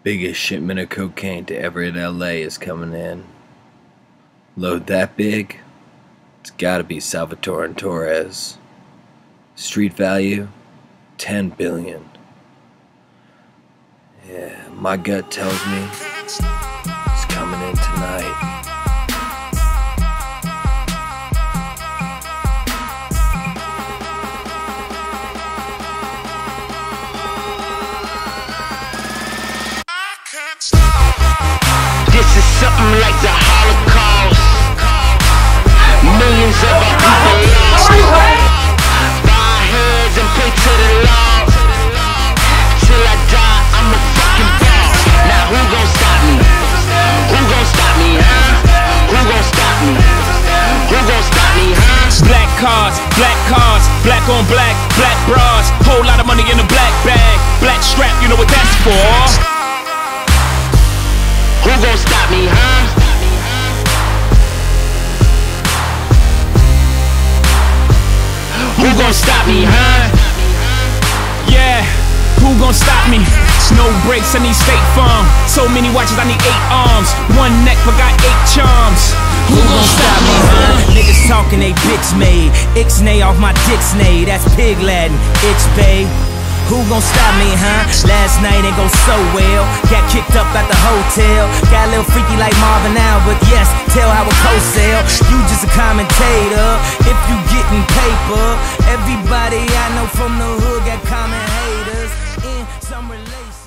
Biggest shipment of cocaine to ever hit LA is coming in. Load that big? It's gotta be Salvatore and Torres. Street value? 10 billion. Yeah, my gut tells me it's coming in tonight. This is something like the Holocaust. Millions of our people lost. Bow our heads and pray to the Lord. Till I die, I'm a fucking boss. Now who gon' stop me? Who gon' stop me, huh? Who gon' stop me? Who gon' stop me, huh? Black cars, black on black, black bras. Whole lot of money in a black bag. Black strap, you know what that's for. Who gon' stop me, huh? Who gon' stop me, huh? Yeah, who gon' stop me? No brakes, I need State Farm. So many watches, I need 8 arms. One neck, but got 8 charms. Who gon' stop me, huh? Niggas talking they bitch made. Ixnay off my dick's nay. That's pig Latin, itch bay. Who gon' stop me, huh? Last night ain't go so well. Got kicked up at the hotel. Got a little freaky like Marvin now, but yes, tell how it co-sell. You just a commentator if you getting paper. Everybody I know from the hood got common haters in some relation.